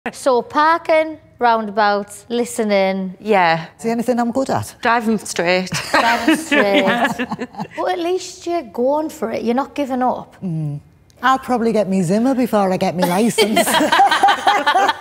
So parking, roundabouts, listening. Yeah. Is there anything I'm good at? Driving straight. Driving straight. But at least you're going for it. You're not giving up. I'll probably get me zimma before I get my licence.